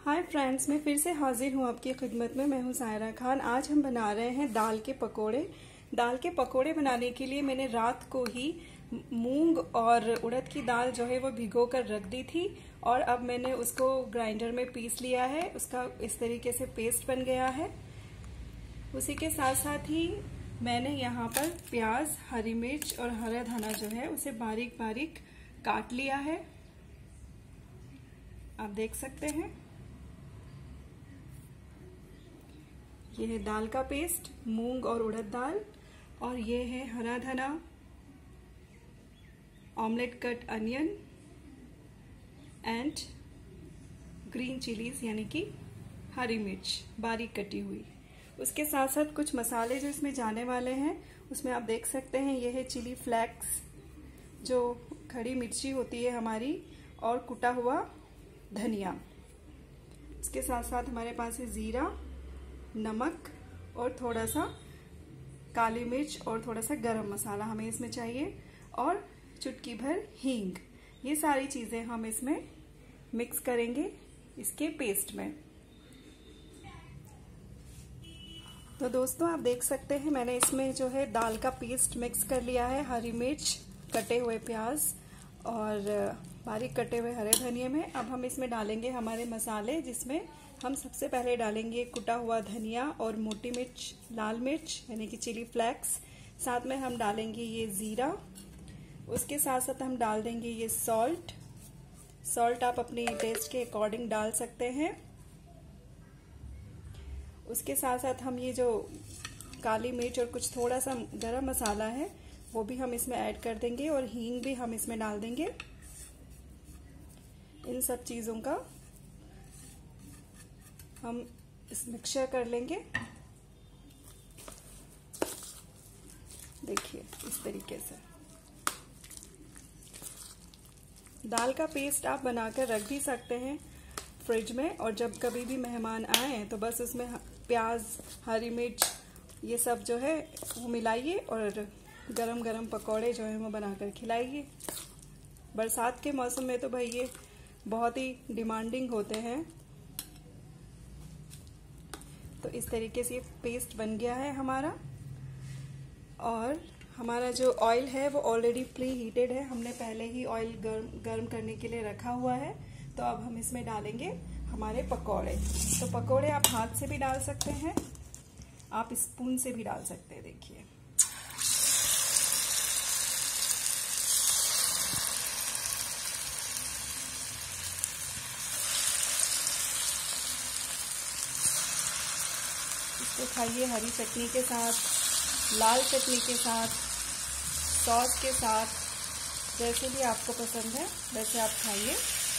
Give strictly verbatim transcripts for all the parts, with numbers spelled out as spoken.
Hi friends, मैं फिर से हाजिर हूँ आपकी खिदमत में। मैं हूँ सायरा खान। आज हम बना रहे हैं दाल के पकोड़े। दाल के पकोड़े बनाने के लिए मैंने रात को ही मूंग और उड़द की दाल जो है वो भिगो कर रख दी थी और अब मैंने उसको ग्राइंडर में पीस लिया है। उसका इस तरीके से पेस्ट बन गया है। उसी के साथ साथ ही मैंने यहाँ पर प्याज, हरी मिर्च और हरा धना जो है उसे बारीक बारीक काट लिया है। आप देख सकते हैं, ये है दाल का पेस्ट, मूंग और उड़द दाल, और ये है हरा धना, omelette cut onion and green chillies यानी कि हरी मिर्च बारीक कटी हुई। उसके साथ साथ कुछ मसाले जो इसमें जाने वाले हैं उसमें आप देख सकते हैं, ये है चिली फ्लेक्स जो खड़ी मिर्ची होती है हमारी, और कुटा हुआ धनिया। इसके साथ साथ हमारे पास है जीरा, नमक और थोड़ा सा काली मिर्च और थोड़ा सा गरम मसाला हमें इसमें चाहिए, और चुटकी भर हींग। ये सारी चीजें हम इसमें मिक्स करेंगे इसके पेस्ट में। तो दोस्तों आप देख सकते हैं, मैंने इसमें जो है दाल का पेस्ट मिक्स कर लिया है। हरी मिर्च, कटे हुए प्याज और बारीक कटे हुए हरे धनिये में। अब हम इसमें डालेंगे हमारे मसाले, जिसमें हम सबसे पहले डालेंगे कुटा हुआ धनिया और मोटी मिर्च, लाल मिर्च यानी कि चिली फ्लेक्स। साथ में हम डालेंगे ये जीरा। उसके साथ साथ हम डाल देंगे ये सॉल्ट। सॉल्ट आप अपनी टेस्ट के अकॉर्डिंग डाल सकते हैं। उसके साथ साथ हम ये जो काली मिर्च और कुछ थोड़ा सा गरम मसाला है वो भी हम इसमें ऐड कर देंगे, और हींग भी हम इसमें डाल देंगे। इन सब चीजों का हम इस मिक्सचर कर लेंगे। देखिए इस तरीके से दाल का पेस्ट आप बनाकर रख भी सकते हैं फ्रिज में, और जब कभी भी मेहमान आए तो बस उसमें प्याज, हरी मिर्च ये सब जो है वो मिलाइए और गरम गरम पकौड़े जो है वो बनाकर खिलाइए। बरसात के मौसम में तो भाई ये बहुत ही डिमांडिंग होते हैं। तो इस तरीके से ये पेस्ट बन गया है हमारा, और हमारा जो ऑयल है वो ऑलरेडी प्री हीटेड है। हमने पहले ही ऑयल गर्म गर्म करने के लिए रखा हुआ है। तो अब हम इसमें डालेंगे हमारे पकौड़े। तो पकौड़े आप हाथ से भी डाल सकते हैं, आप स्पून से भी डाल सकते हैं। देखिए इसको खाइए हरी चटनी के साथ, लाल चटनी के साथ, सॉस के साथ, जैसे भी आपको पसंद है वैसे आप खाइए।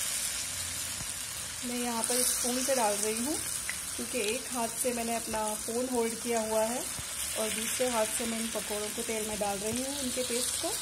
मैं यहाँ पर स्पून से डाल रही हूँ क्योंकि एक हाथ से मैंने अपना फ़ोन होल्ड किया हुआ है और दूसरे हाथ से मैं इन पकौड़ों को तेल में डाल रही हूँ, इनके पेस्ट को।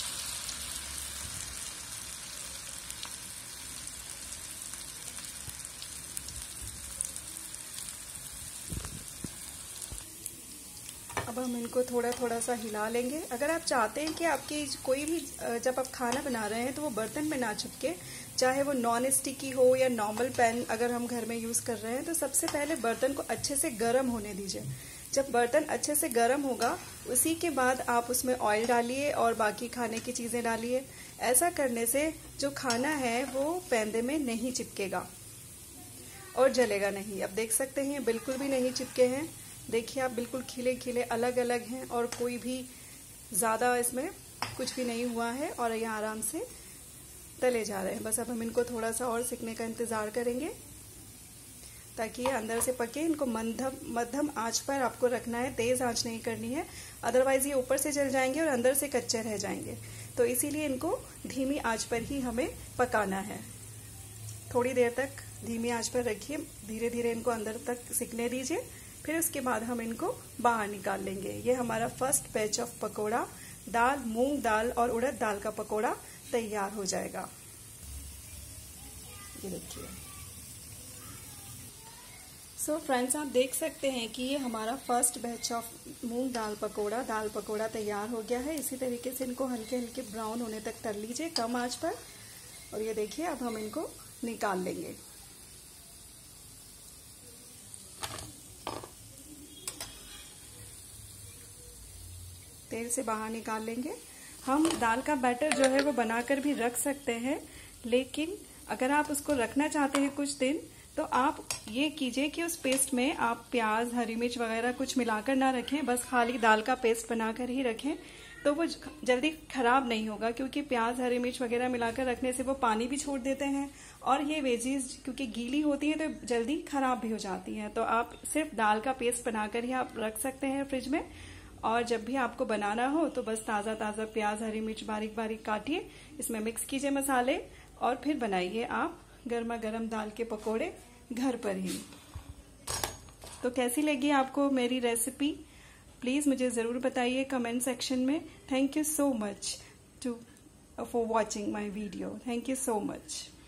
अब हम इनको थोड़ा थोड़ा सा हिला लेंगे। अगर आप चाहते हैं कि आपकी कोई भी जब आप खाना बना रहे हैं तो वो बर्तन में ना चिपके, चाहे वो नॉन स्टिकी हो या नॉर्मल पैन अगर हम घर में यूज कर रहे हैं, तो सबसे पहले बर्तन को अच्छे से गर्म होने दीजिए। जब बर्तन अच्छे से गर्म होगा उसी के बाद आप उसमें ऑयल डालिए और बाकी खाने की चीजें डालिए। ऐसा करने से जो खाना है वो पैंदे में नहीं चिपकेगा और जलेगा नहीं। अब देख सकते हैं बिल्कुल भी नहीं चिपके हैं। देखिए आप बिल्कुल खिले खिले अलग अलग हैं और कोई भी ज़्यादा इसमें कुछ भी नहीं हुआ है, और ये आराम से तले जा रहे हैं। बस अब हम इनको थोड़ा सा और सिकने का इंतज़ार करेंगे ताकि ये अंदर से पके। इनको मध्यम मध्यम आंच पर आपको रखना है, तेज़ आंच नहीं करनी है, अदरवाइज ये ऊपर से जल जाएंगे और अंदर से कच्चे रह जाएंगे। तो इसीलिए इनको धीमी आंच पर ही हमें पकाना है। थोड़ी देर तक धीमी आंच पर रखिए, धीरे धीरे इनको अंदर तक सिकने दीजिए, फिर उसके बाद हम इनको बाहर निकाल लेंगे। ये हमारा फर्स्ट बैच ऑफ पकोड़ा, दाल, मूंग दाल और उड़द दाल का पकोड़ा तैयार हो जाएगा। ये देखिए। सो फ्रेंड्स आप देख सकते हैं कि ये हमारा फर्स्ट बैच ऑफ मूंग दाल पकोड़ा, दाल पकोड़ा तैयार हो गया है। इसी तरीके से इनको हल्के हल्के ब्राउन होने तक तल लीजिए कम आंच पर, और ये देखिए अब हम इनको निकाल लेंगे। तेल से बाहर निकाल लेंगे। हम दाल का बैटर जो है वो बनाकर भी रख सकते हैं, लेकिन अगर आप उसको रखना चाहते हैं कुछ दिन, तो आप ये कीजिए कि उस पेस्ट में आप प्याज, हरी मिर्च वगैरह कुछ मिलाकर ना रखें, बस खाली दाल का पेस्ट बनाकर ही रखें, तो वो जल्दी खराब नहीं होगा। क्योंकि प्याज, हरी मिर्च वगैरह मिलाकर रखने से वो पानी भी छोड़ देते हैं, और ये वेजीज क्योंकि गीली होती हैं तो जल्दी खराब भी हो जाती हैं। तो आप सिर्फ दाल का पेस्ट बनाकर ही आप रख सकते हैं फ्रिज में, और जब भी आपको बनाना हो तो बस ताज़ा ताज़ा प्याज, हरी मिर्च बारीक बारीक काटिए, इसमें मिक्स कीजिए मसाले, और फिर बनाइए आप गर्मा गर्म दाल के पकोड़े घर पर ही। तो कैसी लगी आपको मेरी रेसिपी, प्लीज मुझे जरूर बताइए कमेंट सेक्शन में। Thank you so much too for watching my video. Thank you so much.